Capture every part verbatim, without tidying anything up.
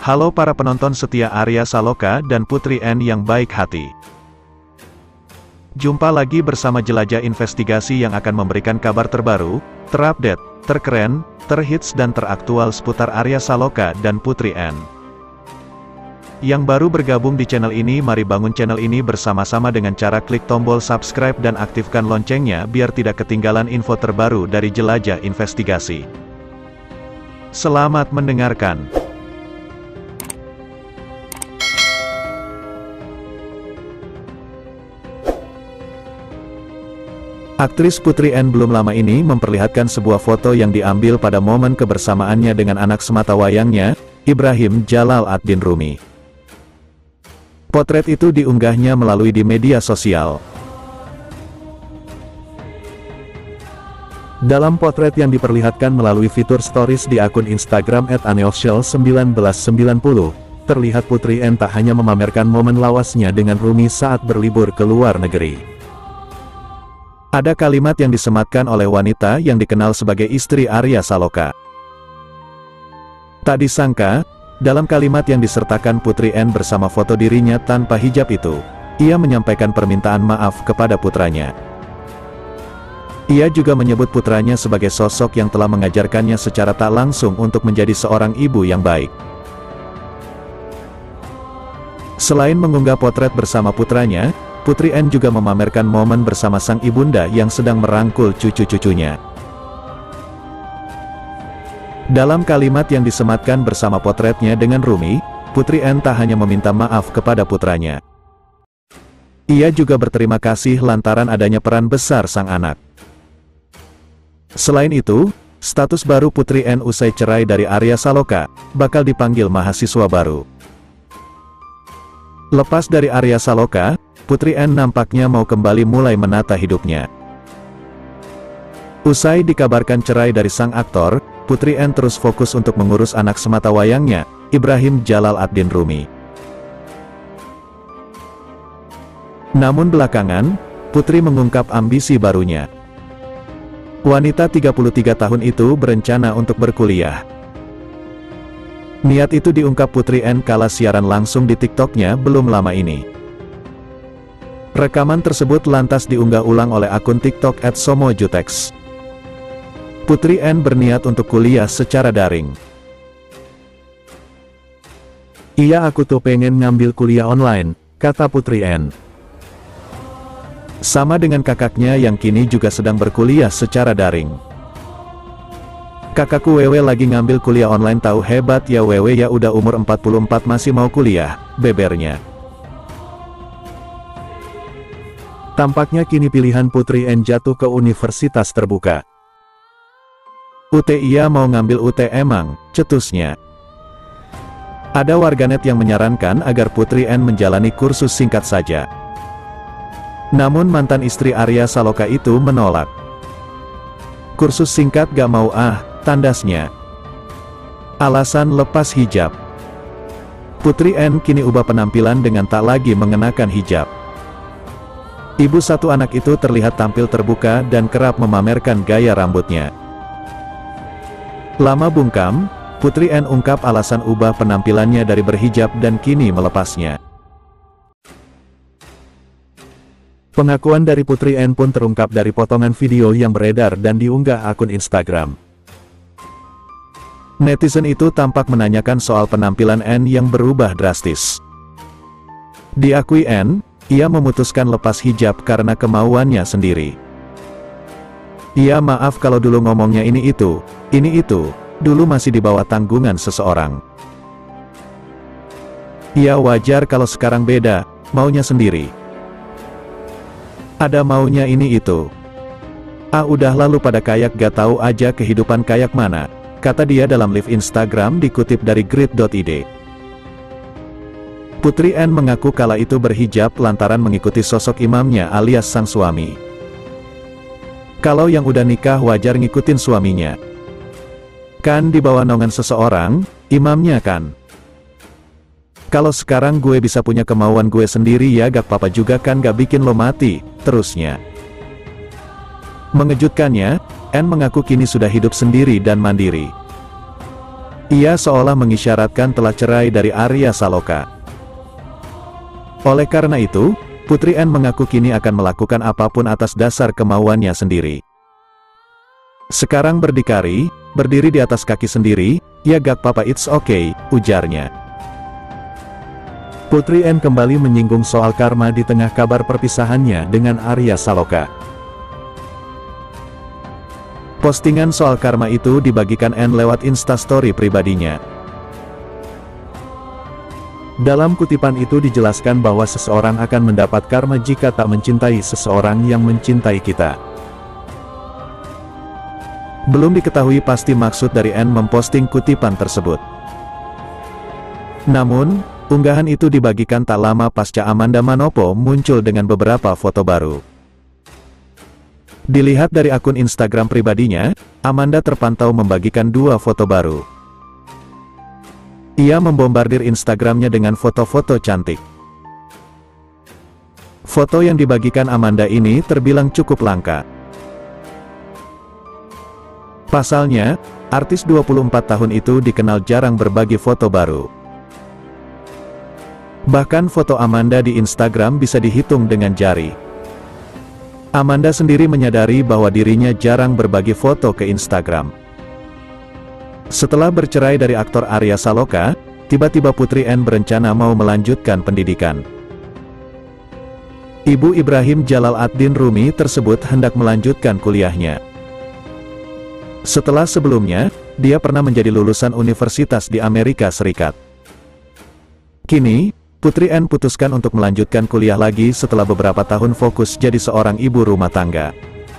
Halo para penonton setia Arya Saloka dan Putri N yang baik hati. Jumpa lagi bersama Jelajah Investigasi yang akan memberikan kabar terbaru, terupdate, terkeren, terhits dan teraktual seputar Arya Saloka dan Putri N. Yang baru bergabung di channel ini, mari bangun channel ini bersama-sama dengan cara klik tombol subscribe dan aktifkan loncengnya biar tidak ketinggalan info terbaru dari Jelajah Investigasi. Selamat mendengarkan. Aktris Putri N belum lama ini memperlihatkan sebuah foto yang diambil pada momen kebersamaannya dengan anak sematawayangnya, Ibrahim Jalal ad-Din Rumi. Potret itu diunggahnya melalui di media sosial. Dalam potret yang diperlihatkan melalui fitur stories di akun Instagram et aneofficial seribu sembilan ratus sembilan puluh, terlihat Putri N tak hanya memamerkan momen lawasnya dengan Rumi saat berlibur ke luar negeri. Ada kalimat yang disematkan oleh wanita yang dikenal sebagai istri Arya Saloka. Tak disangka, dalam kalimat yang disertakan Putri N bersama foto dirinya tanpa hijab itu, ia menyampaikan permintaan maaf kepada putranya. Ia juga menyebut putranya sebagai sosok yang telah mengajarkannya secara tak langsung untuk menjadi seorang ibu yang baik. Selain mengunggah potret bersama putranya, Putri N juga memamerkan momen bersama sang ibunda yang sedang merangkul cucu-cucunya. Dalam kalimat yang disematkan bersama potretnya dengan Rumi, Putri N tak hanya meminta maaf kepada putranya. Ia juga berterima kasih lantaran adanya peran besar sang anak. Selain itu, status baru Putri N usai cerai dari Arya Saloka, bakal dipanggil mahasiswa baru. Lepas dari Arya Saloka, Putri N nampaknya mau kembali mulai menata hidupnya. Usai dikabarkan cerai dari sang aktor, Putri N terus fokus untuk mengurus anak sematawayangnya, Ibrahim Jalal ad-Din Rumi. Namun belakangan, Putri mengungkap ambisi barunya. Wanita tiga puluh tiga tahun itu berencana untuk berkuliah. Niat itu diungkap Putri N kala siaran langsung di TikToknya belum lama ini. Rekaman tersebut lantas diunggah ulang oleh akun TikTok et somojutex. Putri N berniat untuk kuliah secara daring. Iya, aku tuh pengen ngambil kuliah online, kata Putri N. Sama dengan kakaknya yang kini juga sedang berkuliah secara daring. Kakakku Wewe lagi ngambil kuliah online, tahu hebat ya Wewe ya, udah umur empat puluh empat masih mau kuliah, bebernya. Tampaknya kini pilihan Putri N jatuh ke universitas terbuka. U T ia mau ngambil U T emang, cetusnya. Ada warganet yang menyarankan agar Putri N menjalani kursus singkat saja. Namun mantan istri Arya Saloka itu menolak. Kursus singkat gak mau ah, tandasnya. Alasan lepas hijab. Putri N kini ubah penampilan dengan tak lagi mengenakan hijab. Ibu satu anak itu terlihat tampil terbuka dan kerap memamerkan gaya rambutnya. Lama bungkam, Putri N ungkap alasan ubah penampilannya dari berhijab dan kini melepasnya. Pengakuan dari Putri N pun terungkap dari potongan video yang beredar dan diunggah akun Instagram. Netizen itu tampak menanyakan soal penampilan N yang berubah drastis. Diakui N, ia memutuskan lepas hijab karena kemauannya sendiri. Ia maaf kalau dulu ngomongnya ini itu, ini itu, dulu masih di bawah tanggungan seseorang. Ia wajar kalau sekarang beda, maunya sendiri. Ada maunya ini itu. Ah udah, lalu pada kayak gak tahu aja kehidupan kayak mana, kata dia dalam live Instagram dikutip dari grid titik i d. Putri N mengaku kala itu berhijab lantaran mengikuti sosok imamnya alias sang suami. Kalau yang udah nikah wajar ngikutin suaminya. Kan di bawah naungan seseorang, imamnya kan. Kalau sekarang gue bisa punya kemauan gue sendiri ya gak apa-apa juga kan, gak bikin lo mati, terusnya. Mengejutkannya, N mengaku kini sudah hidup sendiri dan mandiri. Ia seolah mengisyaratkan telah cerai dari Arya Saloka. Oleh karena itu, Putri N mengaku kini akan melakukan apapun atas dasar kemauannya sendiri. Sekarang berdikari, berdiri di atas kaki sendiri, ya gak papa it's okay, ujarnya. Putri N kembali menyinggung soal karma di tengah kabar perpisahannya dengan Arya Saloka. Postingan soal karma itu dibagikan N lewat instastory pribadinya. Dalam kutipan itu dijelaskan bahwa seseorang akan mendapat karma jika tak mencintai seseorang yang mencintai kita. Belum diketahui pasti maksud dari N memposting kutipan tersebut. Namun, unggahan itu dibagikan tak lama pasca Amanda Manopo muncul dengan beberapa foto baru. Dilihat dari akun Instagram pribadinya, Amanda terpantau membagikan dua foto baru. Ia membombardir Instagramnya dengan foto-foto cantik. Foto yang dibagikan Amanda ini terbilang cukup langka. Pasalnya, artis dua puluh empat tahun itu dikenal jarang berbagi foto baru. Bahkan foto Amanda di Instagram bisa dihitung dengan jari. Amanda sendiri menyadari bahwa dirinya jarang berbagi foto ke Instagram. Setelah bercerai dari aktor Arya Saloka, tiba-tiba Putri N berencana mau melanjutkan pendidikan. Ibu Ibrahim Jalal ad-Din Rumi tersebut hendak melanjutkan kuliahnya. Setelah sebelumnya, dia pernah menjadi lulusan universitas di Amerika Serikat. Kini, Putri N putuskan untuk melanjutkan kuliah lagi setelah beberapa tahun fokus jadi seorang ibu rumah tangga.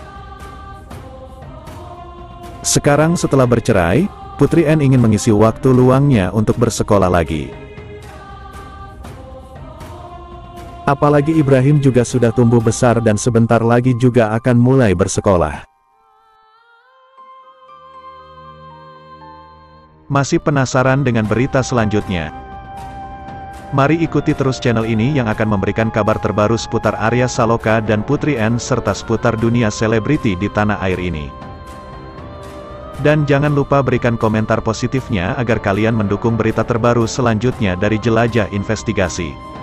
Sekarang setelah bercerai, Putri N ingin mengisi waktu luangnya untuk bersekolah lagi. Apalagi Ibrahim juga sudah tumbuh besar dan sebentar lagi juga akan mulai bersekolah. Masih penasaran dengan berita selanjutnya? Mari ikuti terus channel ini yang akan memberikan kabar terbaru seputar Arya Saloka dan Putri N serta seputar dunia selebriti di tanah air ini. Dan jangan lupa berikan komentar positifnya agar kalian mendukung berita terbaru selanjutnya dari Jelajah Investigasi.